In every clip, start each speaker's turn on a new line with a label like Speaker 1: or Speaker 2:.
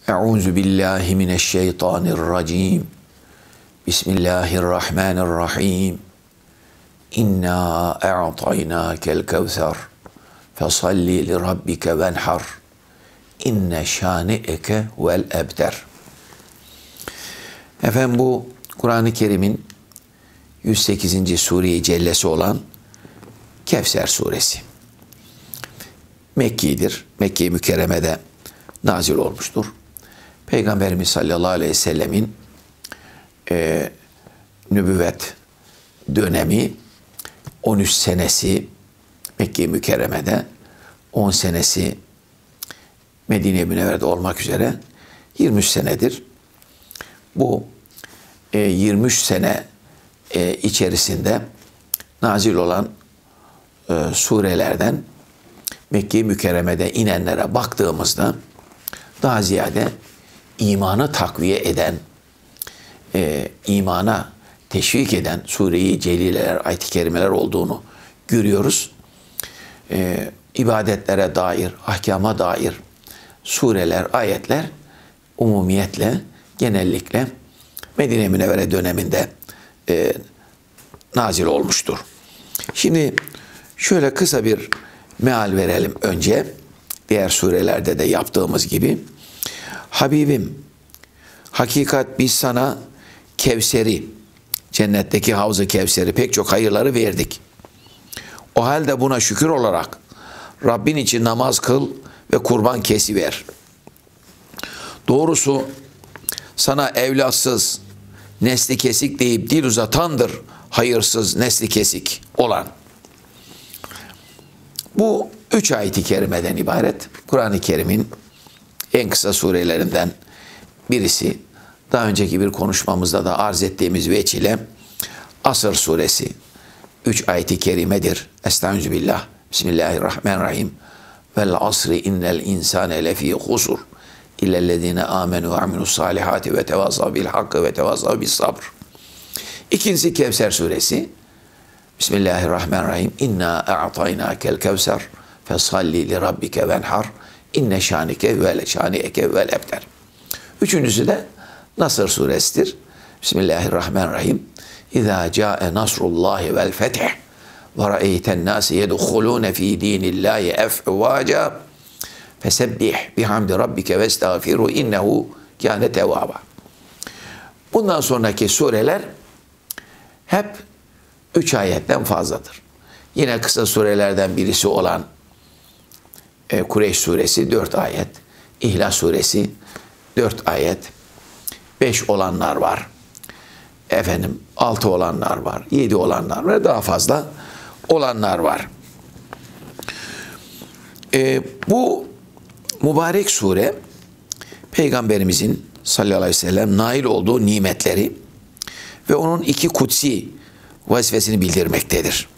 Speaker 1: Euzu billahi mineşşeytanirracim. Bismillahirrahmanirrahim. İnna a'taynakel kevser. Fesalli li rabbike venhar. İnne şani'eke vel ebter. Efendim, bu Kur'an-ı Kerim'in 108. Sure-i Cellesi olan Kevser suresi. Mekki'dir. Mekke-i Mükerreme'de nazil olmuştur. Peygamberimiz sallallahu aleyhi ve sellemin nübüvvet dönemi 13 senesi Mekke-i Mükerreme'de, 10 senesi Medine-i Münevvere'de olmak üzere 23 senedir. Bu 23 sene içerisinde nazil olan surelerden Mekke-i Mükerreme'de inenlere baktığımızda daha ziyade imanı takviye eden, imana teşvik eden sure-i celileler, ayet-i kerimeler olduğunu görüyoruz. İbadetlere dair, ahkama dair sureler, ayetler umumiyetle, genellikle Medine-i Münevvere döneminde nazil olmuştur. Şimdi şöyle kısa bir meal verelim önce. Diğer surelerde de yaptığımız gibi. Habibim, hakikat biz sana Kevser'i, cennetteki Havz-ı Kevser'i, pek çok hayırları verdik. O halde buna şükür olarak Rabbin için namaz kıl ve kurban kesiver. Doğrusu sana evlatsız, nesli kesik deyip dil uzatandır hayırsız, nesli kesik olan. Bu 3 ayet-i kerimeden ibaret. Kur'an-ı Kerim'in en kısa surelerinden birisi. Daha önceki bir konuşmamızda da arz ettiğimiz veçile Asr suresi 3 ayet-i kerimedir. Estağfirullah. Bismillahirrahmanirrahim. Vel asri innel insane lefî husur illellezîne âmenû ve amilussâlihâti ve tevâsav bil hakkı ve tevâsav bis sabr. İkincisi Kevser suresi. Bismillahirrahmanirrahim. İnna a'taynâkel kevser fesalli li rabbike venhar. İnne şanike vel şanieke vel ebter. Üçüncüsü de Nasr suresidir. Bismillahirrahmanirrahim. İzâ câe nasrullâhi vel fetih ve ra'eyten nâsi yedhulûne fî dînillâhi efvâca fesebbih bihamdi rabbike ve estağfiru innehu kâne tevâba. Bundan sonraki sureler hep 3 ayetten fazladır. Yine kısa surelerden birisi olan Kureyş suresi 4 ayet, İhlas suresi 4 ayet, 5 olanlar var. 6 olanlar var, 7 olanlar var, daha fazla olanlar var. Bu mübarek sure Peygamberimizin sallallahu aleyhi ve sellem nail olduğu nimetleri ve onun 2 kutsi vazifesini bildirmektedir.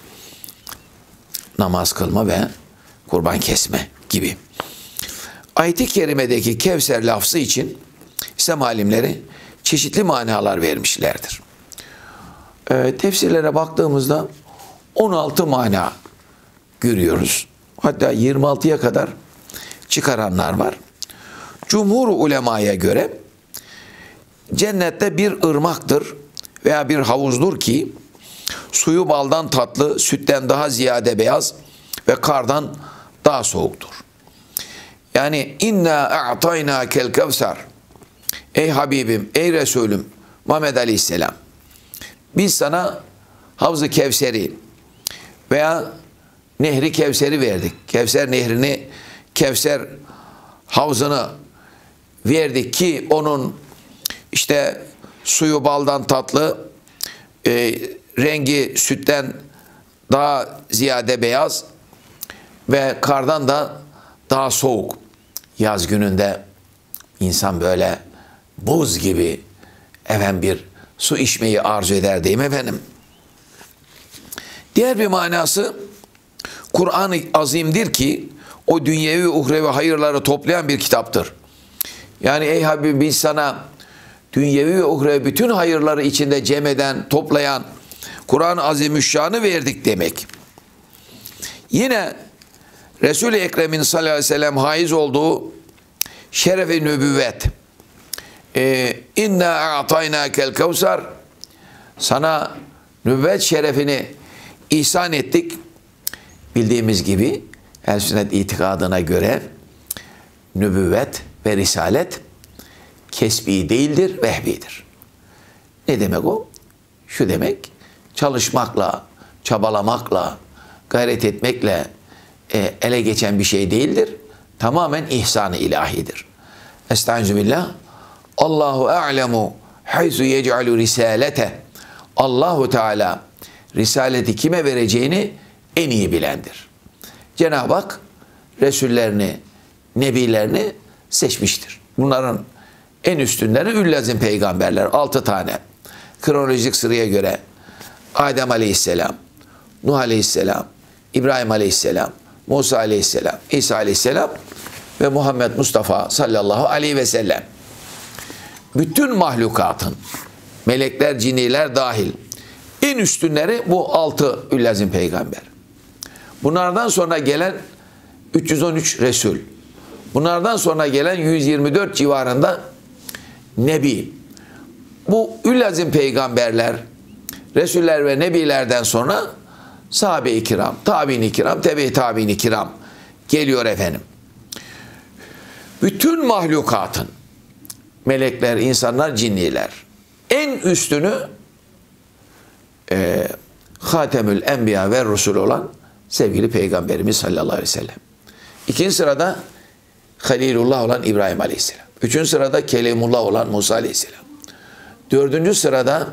Speaker 1: Namaz kılma ve kurban kesme gibi. Ayet-i kerimedeki Kevser lafzı için İslam alimleri çeşitli manalar vermişlerdir. Tefsirlere baktığımızda 16 mana görüyoruz. Hatta 26'ya kadar çıkaranlar var. Cumhur ulemaya göre cennette bir ırmaktır veya bir havuzdur ki suyu baldan tatlı, sütten daha ziyade beyaz ve kardan daha soğuktur. Yani inna a'taynakel kevser. Ey Habibim, ey Resulüm Muhammed Aleyhisselam, biz sana Havz-ı Kevser'i veya Nehri Kevser'i verdik. Kevser nehrini, Kevser havzını verdik ki onun işte suyu baldan tatlı, rengi sütten daha ziyade beyaz ve kardan da daha soğuk. Yaz gününde insan böyle buz gibi bir su içmeyi arzu eder değil mi efendim? Diğer bir manası Kur'an-ı Azim'dir ki o dünyevi uhrevi hayırları toplayan bir kitaptır. Yani ey Habib, biz sana dünyevi ve uhrevi bütün hayırları içinde cem eden, toplayan Kur'an-ı Azimüşşan'ı verdik demek. Yine Resul-i Ekrem'in sallallahu aleyhi ve sellem haiz olduğu şerefi nübüvvet. İnna a'taynakel kevser. Sana nübüvvet şerefini ihsan ettik. Bildiğimiz gibi ehl-i sünnet itikadına göre nübüvvet ve risalet kesbi değildir, vehbidir. Ne demek o? Şu demek, çalışmakla, çabalamakla, gayret etmekle ele geçen bir şey değildir. Tamamen ihsan-ı ilahidir. Estağfirullah. Allahu a'lemu hayzu yec'alu risalete. Allahu Teala risaleti kime vereceğini en iyi bilendir. Cenab-ı Hak Resullerini, Nebilerini seçmiştir. Bunların en üstünleri üllazim peygamberler. 6 tane. Kronolojik sıraya göre Adem Aleyhisselam, Nuh Aleyhisselam, İbrahim Aleyhisselam, Musa Aleyhisselam, İsa Aleyhisselam ve Muhammed Mustafa sallallahu aleyhi ve sellem. Bütün mahlukatın, melekler, cinniler dahil en üstünleri bu 6 üllazim peygamber. Bunlardan sonra gelen 313 Resul. Bunlardan sonra gelen 124 civarında Nebi. Bu üllazim peygamberler, Resuller ve Nebilerden sonra sahabe-i kiram, tabi'in-i kiram, tebe-i tabi'in-i kiram geliyor efendim. Bütün mahlukatın, melekler, insanlar, cinniler en üstünü Hatemül Enbiya ve Resul olan sevgili Peygamberimiz sallallahu aleyhi ve sellem. İkinci sırada Halilullah olan İbrahim Aleyhisselam. Üçüncü sırada Kelimullah olan Musa Aleyhisselam. Dördüncü sırada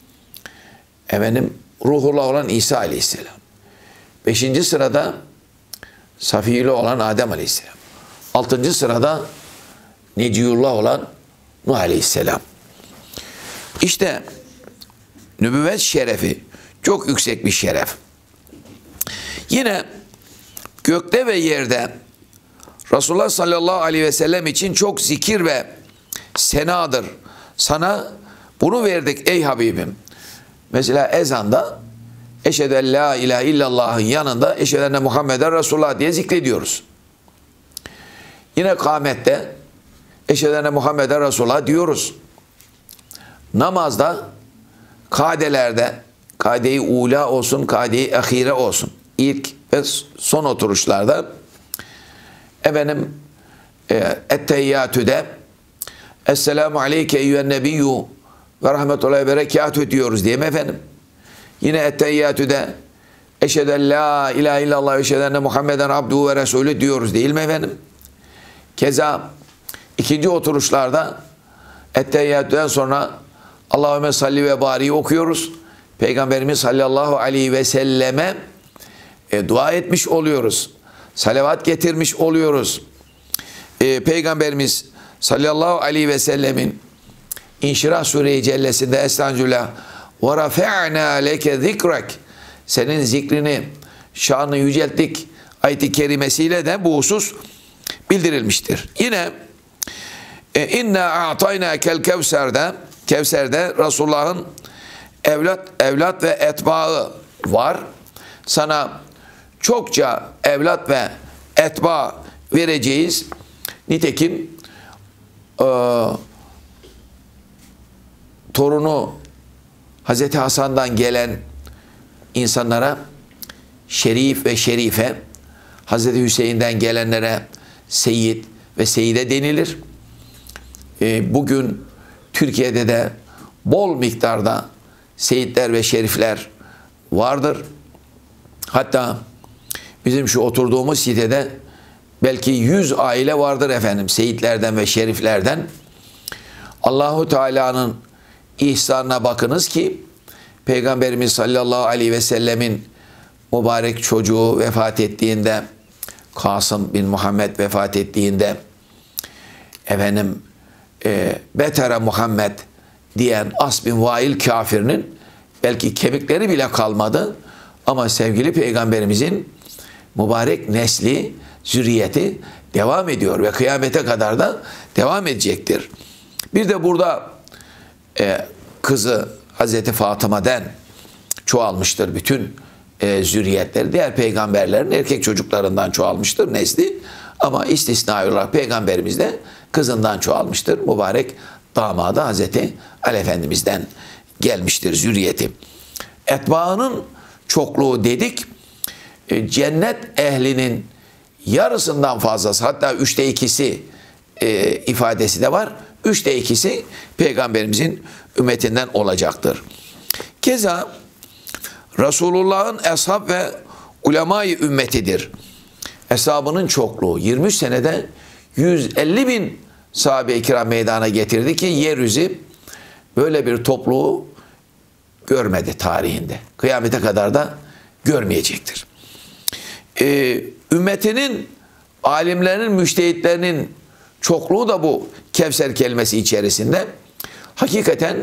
Speaker 1: Ruhullah olan İsa Aleyhisselam. Beşinci sırada Safiyullah olan Adem Aleyhisselam. Altıncı sırada Neciyullah olan Nuh Aleyhisselam. İşte nübüvvet şerefi çok yüksek bir şeref. Yine gökte ve yerde Resulullah sallallahu aleyhi ve sellem için çok zikir ve senadır. Sana bunu verdik ey Habibim. Mesela ezanda eşhedü en la ilahe illallah'ın yanında eşhedü enne Muhammeden Resulullah diye zikrediyoruz. Yine kâmette eşhedü enne Muhammeden Resulullah diyoruz. Namazda kadelerde kade-i ula olsun, kade-i ahire olsun. İlk ve son oturuşlarda ettehiyyatüde Esselamu aleyke eyyühen nebiyyü ve rahmetullahi ve berekatü diyoruz diye mi efendim? Yine ettehiyyatüde eşhedü en la ilahe illallah ve eşhedü enne Muhammeden abduhu ve resulü diyoruz değil mi efendim? Keza ikinci oturuşlarda ettehiyyatüden sonra Allahümme salli ve bari okuyoruz. Peygamberimiz sallallahu aleyhi ve selleme dua etmiş oluyoruz. Salavat getirmiş oluyoruz. Peygamberimiz sallallahu aleyhi ve sellemin İnşirah Sure-i Cellesi'nde Estağfirullah ve rafe'na leke zikrek, senin zikrini, şanını yücelttik ayet-i kerimesiyle de bu husus bildirilmiştir. Yine inna a'taynakel Kevser'de Resulullah'ın evlat ve etbaı var. Sana çokça evlat ve etba vereceğiz. Nitekim torunu Hazreti Hasan'dan gelen insanlara şerif ve şerife, Hazreti Hüseyin'den gelenlere seyyid ve seyide denilir. Bugün Türkiye'de de bol miktarda seyitler ve şerifler vardır. Hatta bizim şu oturduğumuz sitede belki 100 aile vardır efendim seyitlerden ve şeriflerden. Allahu Teala'nın ihsanına bakınız ki Peygamberimiz sallallahu aleyhi ve sellemin mübarek çocuğu vefat ettiğinde, Kasım bin Muhammed vefat ettiğinde betere Muhammed diyen As bin Vail kafirinin belki kemikleri bile kalmadı ama sevgili Peygamberimizin mübarek nesli, zürriyeti devam ediyor ve kıyamete kadar da devam edecektir. Bir de burada kızı Hazreti Fatıma'dan çoğalmıştır bütün zürriyetleri. Diğer peygamberlerin erkek çocuklarından çoğalmıştır nesli. Ama istisnai olarak Peygamberimiz de kızından çoğalmıştır. Mübarek damadı Hazreti Ali Efendimiz'den gelmiştir zürriyeti. Etbaının çokluğu dedik. Cennet ehlinin yarısından fazlası, hatta 2/3 ifadesi de var. 2/3 Peygamberimizin ümmetinden olacaktır. Keza Resulullah'ın eshab ve ulemayı ümmetidir. Eshabının çokluğu 23 senede 150 bin sahabe-i kiram meydana getirdi ki yeryüzü böyle bir topluluğu görmedi tarihinde. Kıyamete kadar da görmeyecektir. Ümmetinin, alimlerinin, müştehitlerinin çokluğu da bu Kevser kelimesi içerisinde. Hakikaten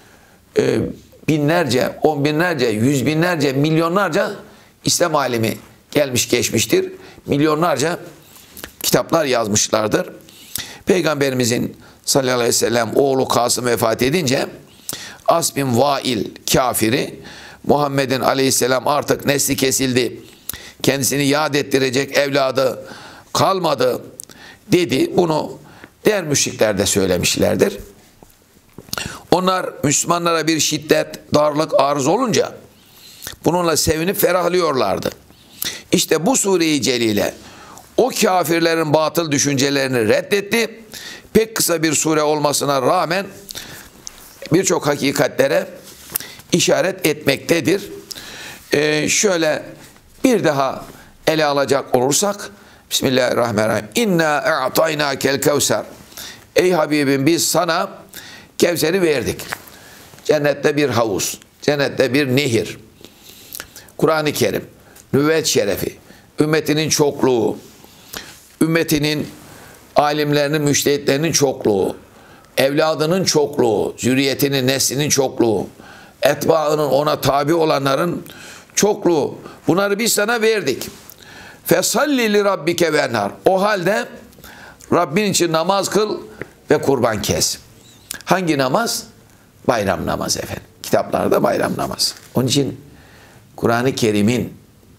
Speaker 1: binlerce, on binlerce, yüz binlerce, milyonlarca İslam alimi gelmiş geçmiştir. Milyonlarca kitaplar yazmışlardır. Peygamberimizin sallallahu aleyhi ve sellem oğlu Kasım vefat edince As bin Vail kafiri, Muhammed'in aleyhisselam artık nesli kesildi, kendisini yad ettirecek evladı kalmadı dedi. Bunu diğer müşrikler de söylemişlerdir. Onlar Müslümanlara bir şiddet, darlık arz olunca bununla sevinip ferahlıyorlardı. İşte bu sure-i celile o kafirlerin batıl düşüncelerini reddetti. Pek kısa bir sure olmasına rağmen birçok hakikatlere işaret etmektedir. Şöyle bir daha ele alacak olursak Bismillahirrahmanirrahim. İnna a'taynakel kevser. Ey Habibim, biz sana Kevser'i verdik. Cennette bir havuz, cennette bir nehir. Kur'an-ı Kerim, nüvvet şerefi, ümmetinin çokluğu, ümmetinin alimlerinin, müştehitlerinin çokluğu, evladının çokluğu, zürriyetinin, neslinin çokluğu, etbaının, ona tabi olanların çokluğu. Bunları biz sana verdik. Fesalli li rabbike venhar. O halde Rabbin için namaz kıl ve kurban kes. Hangi namaz? Bayram namazı efendim. Kitaplarda bayram namazı. Onun için Kur'an-ı Kerim'in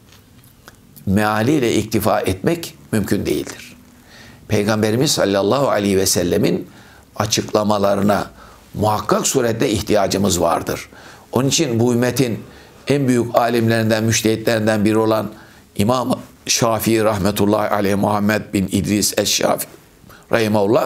Speaker 1: mealiyle iktifa etmek mümkün değildir. Peygamberimiz sallallahu aleyhi ve sellemin açıklamalarına muhakkak surette ihtiyacımız vardır. Onun için bu ümmetin en büyük alimlerinden, müştehitlerinden biri olan İmam Şafii rahmetullahi aleyh, Muhammed bin İdris eş-Şafii rahimahullah,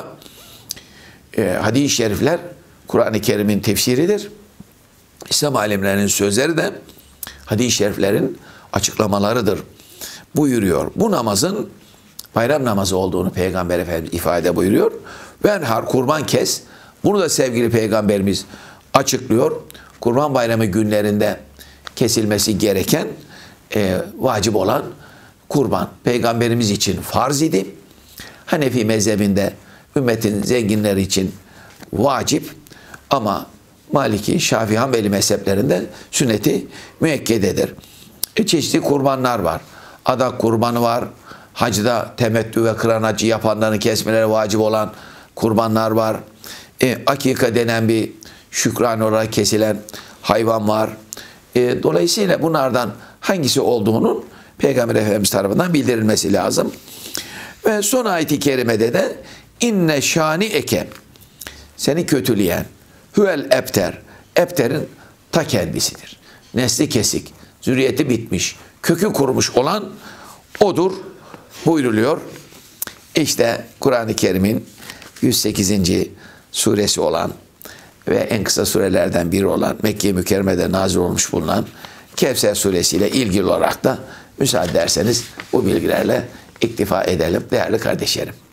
Speaker 1: hadis-i şerifler Kur'an-ı Kerim'in tefsiridir. İslam alimlerinin sözleri de hadis-i şeriflerin açıklamalarıdır buyuruyor. Bu namazın bayram namazı olduğunu Peygamber Efendimiz ifade buyuruyor. Venhar, kurban kes. Bunu da sevgili Peygamberimiz açıklıyor. Kurban bayramı günlerinde kesilmesi gereken, vacip olan kurban Peygamberimiz için farz idi. Hanefi mezhebinde ümmetin zenginleri için vacip, ama Maliki, Şafii, Hanbeli mezheplerinde sünneti müekkededir. Çeşitli kurbanlar var. Adak kurbanı var. Hacda temettü ve kıran hacı yapanların kesmeleri vacip olan kurbanlar var. Akika denen bir şükran olarak kesilen hayvan var. Dolayısıyla bunlardan hangisi olduğunun Peygamber Efendimiz tarafından bildirilmesi lazım. Ve son ayet-i kerimede de inne şani eke, seni kötüleyen, huvel ebter, ebterin ta kendisidir. Nesli kesik, zürriyeti bitmiş, kökü kurumuş olan odur buyruluyor. İşte Kur'an-ı Kerim'in 108. suresi olan ve en kısa surelerden biri olan, Mekke-i Mükerreme'de nazil olmuş bulunan Kevser suresiyle ilgili olarak da müsaade ederseniz bu bilgilerle iktifa edelim değerli kardeşlerim.